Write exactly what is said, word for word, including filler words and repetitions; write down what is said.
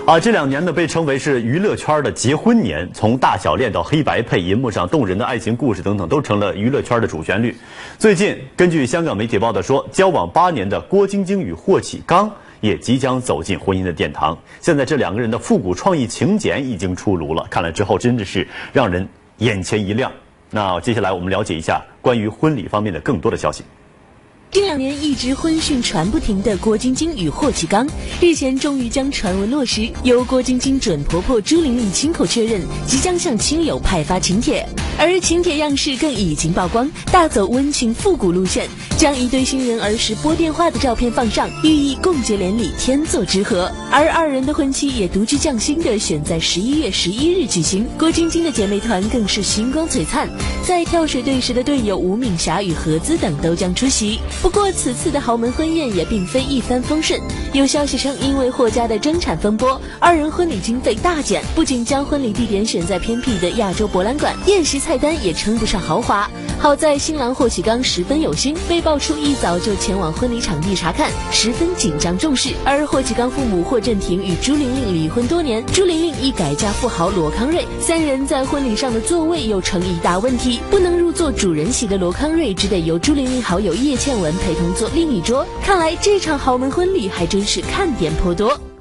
啊，这两年呢被称为是娱乐圈的结婚年，从大小恋到黑白配，银幕上动人的爱情故事等等，都成了娱乐圈的主旋律。最近，根据香港媒体报道说，交往八年的郭晶晶与霍启刚也即将走进婚姻的殿堂。现在这两个人的复古创意请柬已经出炉了，看了之后真的是让人眼前一亮。那接下来我们了解一下关于婚礼方面的更多的消息。 这两年一直婚讯传不停的郭晶晶与霍启刚，日前终于将传闻落实，由郭晶晶准婆婆朱玲玲亲口确认，即将向亲友派发请帖，而请帖样式更已经曝光，大走温情复古路线，将一对新人儿时拨电话的照片放上，寓意共结连理，天作之合。而二人的婚期也独具匠心的选在十一月十一日举行，郭晶晶的姐妹团更是星光璀璨，在跳水队时的队友吴敏霞与何姿等都将出席。不过此次的豪门婚宴也并非一帆风顺，有消息称因为霍家的争产风波，二人婚礼经费大减，不仅将婚礼地点选在偏僻的亚洲博览馆，宴席菜单也称不上豪华。好在新郎霍启刚十分有心，被爆出一早就前往婚礼场地查看，十分紧张重视。而霍启刚父母霍震霆与朱玲玲离婚多年，朱玲玲亦改嫁富豪罗康瑞，三人在婚礼上的座位又成一大问题，不能入座主人席的罗康瑞只得由朱玲玲好友叶倩文陪同坐另一桌。看来这场豪门婚礼还真是看点颇多。